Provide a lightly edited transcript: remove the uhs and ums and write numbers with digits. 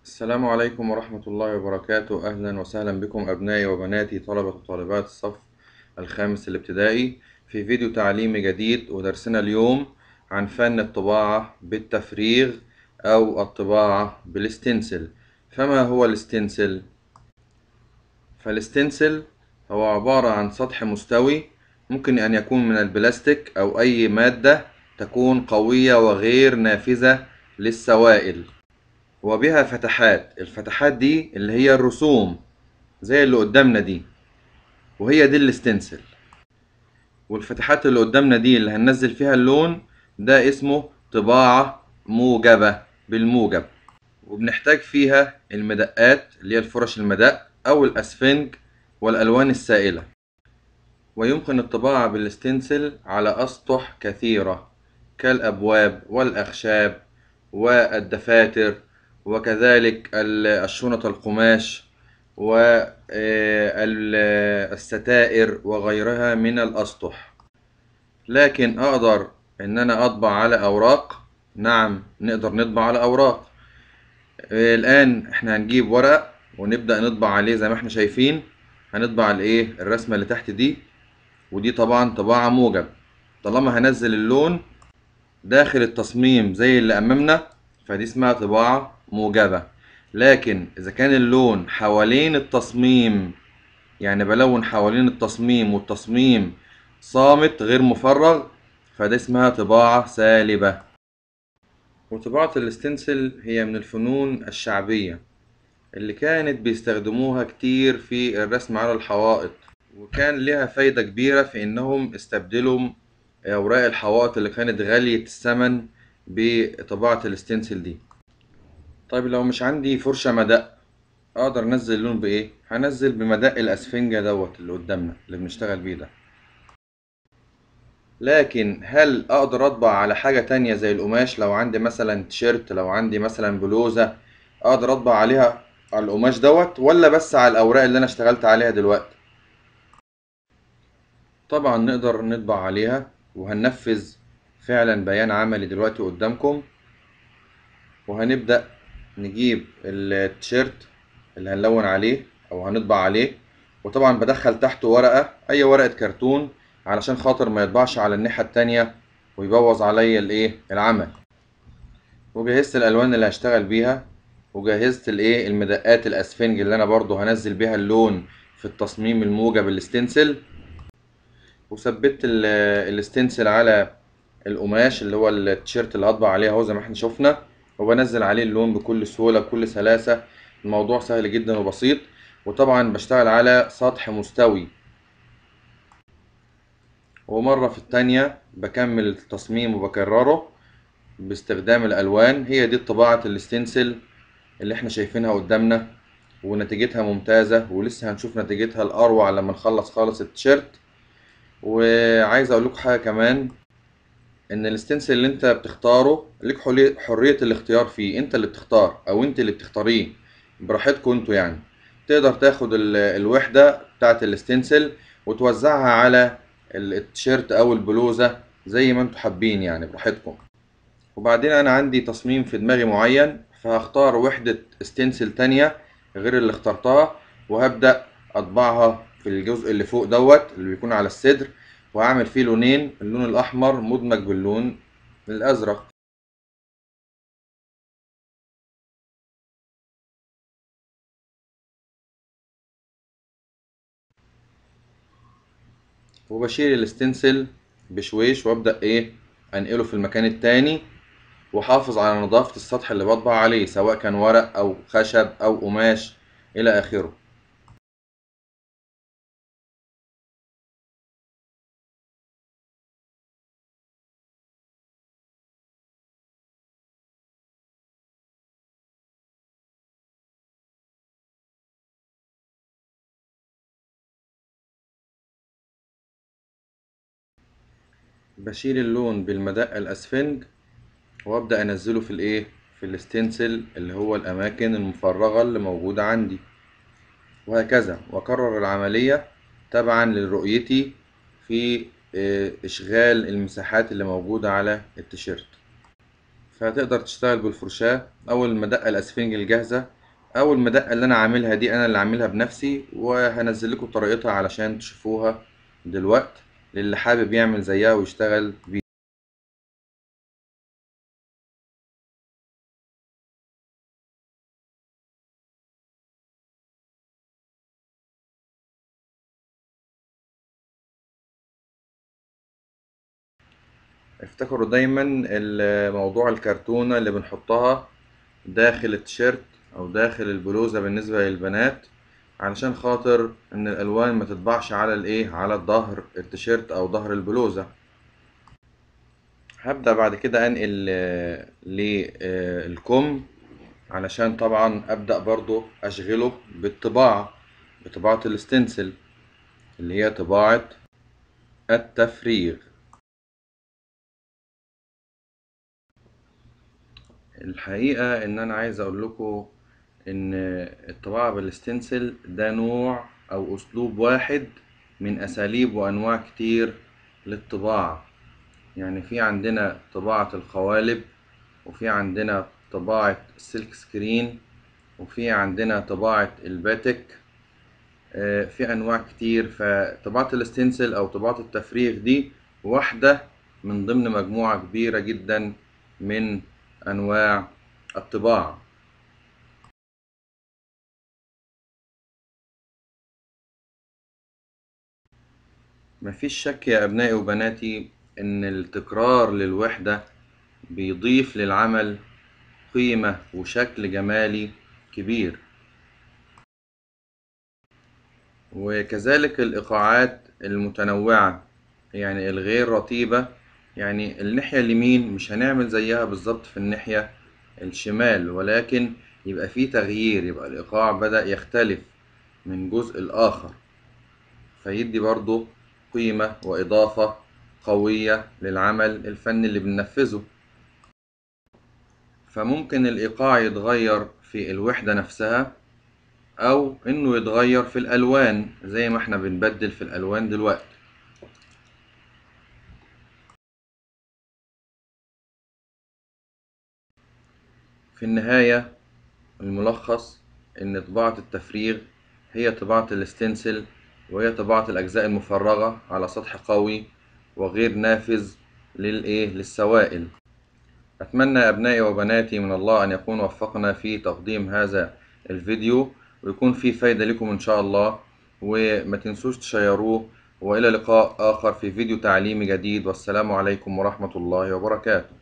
السلام عليكم ورحمة الله وبركاته. أهلا وسهلا بكم أبنائي وبناتي طلبة وطالبات الصف الخامس الابتدائي في فيديو تعليمي جديد، ودرسنا اليوم عن فن الطباعة بالتفريغ أو الطباعة بالستنسل. فما هو الستنسل؟ فالستنسل هو عبارة عن سطح مستوي، ممكن أن يكون من البلاستيك أو أي مادة تكون قوية وغير نافذة للسوائل، وبها فتحات. الفتحات دي اللي هي الرسوم زي اللي قدامنا دي، وهي دي الستنسل. والفتحات اللي قدامنا دي اللي هننزل فيها اللون ده اسمه طباعة موجبة بالموجب. وبنحتاج فيها المدقات اللي هي الفرش المدق أو الأسفنج والألوان السائلة. ويمكن الطباعة بالستنسل على أسطح كثيرة كالأبواب والأخشاب والدفاتر، وكذلك الشنط القماش والستائر وغيرها من الأسطح. لكن أقدر إن أنا أطبع على أوراق؟ نعم، نقدر نطبع على أوراق. الآن إحنا هنجيب ورق ونبدأ نطبع عليه زي ما إحنا شايفين. هنطبع الرسمة اللي تحت دي، ودي طبعا طباعة موجب. طالما هنزل اللون داخل التصميم زي اللي أمامنا فدي اسمها طباعة موجبة. لكن إذا كان اللون حوالين التصميم، يعني بلون حوالين التصميم والتصميم صامت غير مفرغ، فدي اسمها طباعة سالبة. وطباعة الستنسل هي من الفنون الشعبية اللي كانت بيستخدموها كتير في الرسم على الحوائط، وكان لها فايدة كبيرة في إنهم استبدلوا أوراق الحوائط اللي كانت غالية الثمن بطباعة الستنسل دي. طيب لو مش عندي فرشة مدق، أقدر أنزل اللون بإيه؟ هنزل بمدق الأسفنجة دوت اللي قدامنا اللي بنشتغل بيه ده. لكن هل أقدر أطبع على حاجة تانية زي القماش؟ لو عندي مثلا تيشيرت، لو عندي مثلا بلوزة، أقدر أطبع عليها على القماش دوت ولا بس على الأوراق اللي أنا اشتغلت عليها دلوقتي؟ طبعا نقدر نطبع عليها، وهننفذ فعلا بيان عملي دلوقتي قدامكم. وهنبدأ نجيب التيشيرت اللي هنلون عليه او هنطبع عليه، وطبعا بدخل تحته ورقة، اي ورقة كرتون، علشان خاطر ما يطبعش على الناحية التانية ويبوظ عليا العمل. وجهزت الالوان اللي هشتغل بيها، وجهزت المدقات الاسفنج اللي انا برضو هنزل بيها اللون في التصميم الموجب الستنسل. وثبت الستنسل على القماش اللي هو التيشيرت اللي هطبع عليه اهو زي ما احنا شفنا، وبنزل عليه اللون بكل سهولة بكل سلاسة. الموضوع سهل جدا وبسيط، وطبعا بشتغل على سطح مستوي. ومرة في التانية بكمل التصميم وبكرره باستخدام الألوان. هي دي طباعة الستنسل اللي احنا شايفينها قدامنا، ونتيجتها ممتازة، ولسه هنشوف نتيجتها الأروع لما نخلص خالص التيشيرت. وعايز أقول لكم حاجة كمان، ان الستنسل اللي انت بتختاره ليك حرية الاختيار فيه. انت اللي بتختار او انت اللي بتختاريه براحتكم انتوا يعني. تقدر تاخد الوحدة بتاعت الستنسل وتوزعها على التيشيرت او البلوزة زي ما انتوا حابين يعني براحتكم. وبعدين انا عندي تصميم في دماغي معين، فهختار وحدة ستنسل تانية غير اللي اخترتها، وهبدأ اطبعها في الجزء اللي فوق دوت اللي بيكون على الصدر، وهعمل فيه لونين، اللون الاحمر مدمج باللون الازرق. وبشيل الستنسل بشويش وابدأ انقله في المكان التاني، وحافظ على نظافة السطح اللي بطبع عليه سواء كان ورق او خشب او قماش الى اخره. بشيل اللون بالمدق الاسفنج وابدأ انزله في الستنسل اللي هو الاماكن المفرغة اللي موجودة عندي، وهكذا واكرر العملية تبعا لرؤيتي في اشغال المساحات اللي موجودة على التيشيرت. فهتقدر تشتغل بالفرشاة أو المدقة الأسفنج الجاهزة أو المدقة اللي أنا عاملها دي، أنا اللي عاملها بنفسي، وهنزل لكم طريقتها علشان تشوفوها دلوقت للي حابب يعمل زيها ويشتغل بيها. افتكروا دايما موضوع الكرتونة اللي بنحطها داخل التيشيرت أو داخل البلوزة بالنسبة للبنات، علشان خاطر إن الألوان ما تطبعش على على الظهر التيشيرت أو ظهر البلوزة. هبدأ بعد كده أنقل للكم، علشان طبعا أبدأ برضو أشغله بطباعة الستنسل اللي هي طباعة التفريغ. الحقيقة إن أنا عايز أقول لكم إن الطباعة بالستنسل ده نوع أو أسلوب واحد من أساليب وأنواع كتير للطباعة. يعني في عندنا طباعة القوالب، وفي عندنا طباعة السلك سكرين، وفي عندنا طباعة الباتك. في أنواع كتير. فطباعة الستنسل أو طباعة التفريغ دي واحدة من ضمن مجموعة كبيرة جدا من أنواع الطباعة. مفيش شك يا أبنائي وبناتي إن التكرار للوحدة بيضيف للعمل قيمة وشكل جمالي كبير. وكذلك الإيقاعات المتنوعة، يعني الغير رتيبة. يعني الناحية اليمين مش هنعمل زيها بالظبط في الناحية الشمال، ولكن يبقى فيه تغيير، يبقى الإيقاع بدأ يختلف من جزء الآخر، فيدي برضو قيمة وإضافة قوية للعمل الفني اللي بننفذه. فممكن الإيقاع يتغير في الوحدة نفسها، أو إنه يتغير في الألوان زي ما احنا بنبدل في الألوان دلوقتي. في النهاية الملخص إن طباعة التفريغ هي طباعة الستنسل، وهي طباعة الأجزاء المفرغة على سطح قوي وغير نافذ للسوائل. أتمنى يا أبنائي وبناتي من الله أن يكون وفقنا في تقديم هذا الفيديو، ويكون فيه فايدة لكم إن شاء الله. وما تنسوش تشيروه، وإلى لقاء آخر في فيديو تعليمي جديد، والسلام عليكم ورحمة الله وبركاته.